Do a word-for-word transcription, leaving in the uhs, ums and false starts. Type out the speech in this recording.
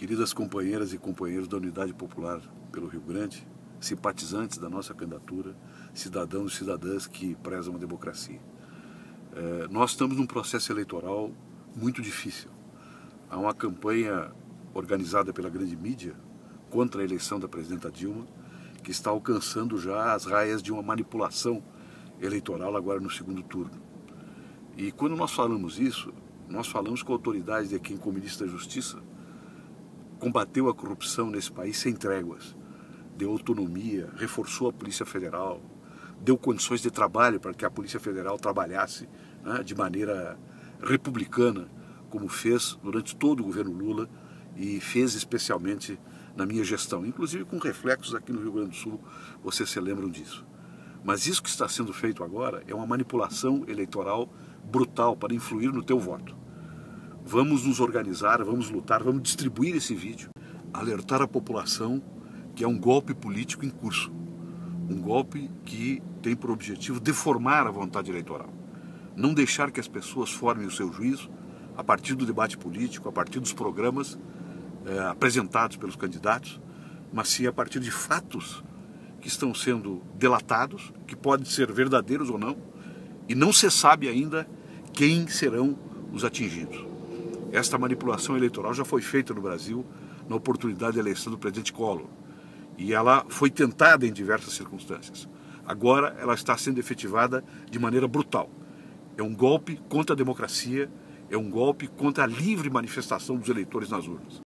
Queridas companheiras e companheiros da Unidade Popular pelo Rio Grande, simpatizantes da nossa candidatura, cidadãos e cidadãs que prezam a democracia. É, nós estamos num processo eleitoral muito difícil. Há uma campanha organizada pela grande mídia contra a eleição da presidenta Dilma, que está alcançando já as raias de uma manipulação eleitoral agora no segundo turno. E quando nós falamos isso, nós falamos com autoridades de quem, como ministro da Justiça, combateu a corrupção nesse país sem tréguas, deu autonomia, reforçou a Polícia Federal, deu condições de trabalho para que a Polícia Federal trabalhasse, né, de maneira republicana, como fez durante todo o governo Lula e fez especialmente na minha gestão, inclusive com reflexos aqui no Rio Grande do Sul, vocês se lembram disso. Mas isso que está sendo feito agora é uma manipulação eleitoral brutal para influir no teu voto. Vamos nos organizar, vamos lutar, vamos distribuir esse vídeo, alertar a população que é um golpe político em curso. Um golpe que tem por objetivo deformar a vontade eleitoral. Não deixar que as pessoas formem o seu juízo a partir do debate político, a partir dos programas eh, apresentados pelos candidatos, mas sim a partir de fatos que estão sendo delatados, que podem ser verdadeiros ou não, e não se sabe ainda quem serão os atingidos. Esta manipulação eleitoral já foi feita no Brasil na oportunidade da eleição do presidente Collor. E ela foi tentada em diversas circunstâncias. Agora ela está sendo efetivada de maneira brutal. É um golpe contra a democracia, é um golpe contra a livre manifestação dos eleitores nas urnas.